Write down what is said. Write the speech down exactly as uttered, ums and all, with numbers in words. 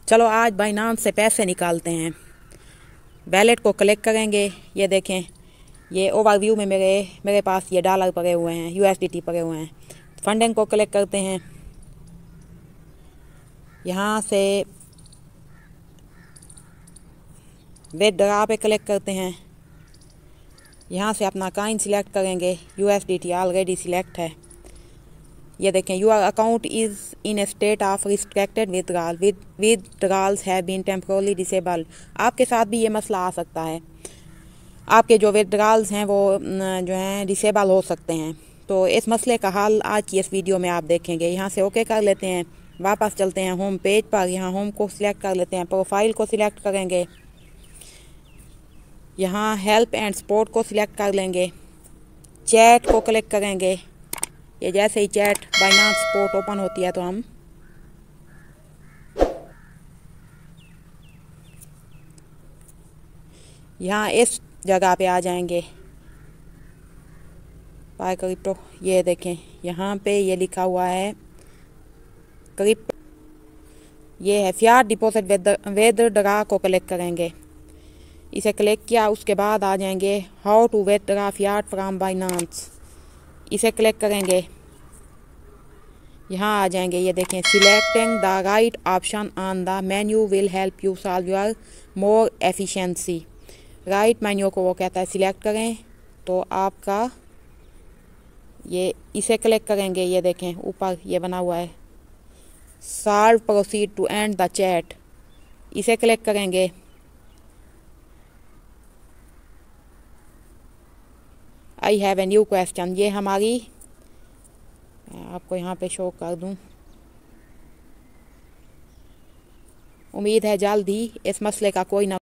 चलो आज बाइनांस से पैसे निकालते हैं। वैलेट को क्लिक करेंगे। ये देखें, ये ओवरव्यू में मेरे मेरे पास ये डॉलर पड़े हुए हैं, यूएसडीटी पड़े हुए हैं। फंडिंग को क्लिक करते हैं। यहाँ से विथड्रॉ पे क्लिक करते हैं। यहाँ से अपना कॉइन सिलेक्ट करेंगे। यूएसडीटी ऑलरेडी सिलेक्ट है। ये देखें, your account is in a state of restricted withdrawal withdrawals have been temporarily disabled. आपके साथ भी ये मसला आ सकता है, आपके जो विथड्रॉल्स हैं वो जो हैं डिसेबल हो सकते हैं। तो इस मसले का हल आज की इस वीडियो में आप देखेंगे। यहाँ से ओके कर लेते हैं। वापस चलते हैं होम पेज पर। यहाँ होम को सिलेक्ट कर लेते हैं। प्रोफाइल को सिलेक्ट करेंगे। यहाँ हेल्प एंड सपोर्ट को सिलेक्ट कर लेंगे। चैट को क्लिक करेंगे। ये जैसे ही चैट बाइनांस सपोर्ट ओपन होती है तो हम यहाँ इस जगह पे आ जाएंगे। पाई क्रिप्टो, ये देखें यहाँ पे ये लिखा हुआ है क्रिप्टो, ये है फियाट डिपॉजिट विथड्रॉ को क्लिक करेंगे। इसे क्लिक किया, उसके बाद आ जाएंगे how to withdraw fiat from Binance. इसे क्लिक करेंगे। यहाँ आ जाएंगे। ये देखें, selecting the right option on the menu will help you solve your more efficiency. Right menu को वो कहता है सिलेक्ट करें, तो आपका ये इसे क्लिक करेंगे। ये देखें ऊपर ये बना हुआ है solve proceed to end the chat. इसे क्लिक करेंगे। I have a new question, ये हमारी, आपको यहाँ पे शो कर दूँ। उम्मीद है जल्द ही इस मसले का कोई ना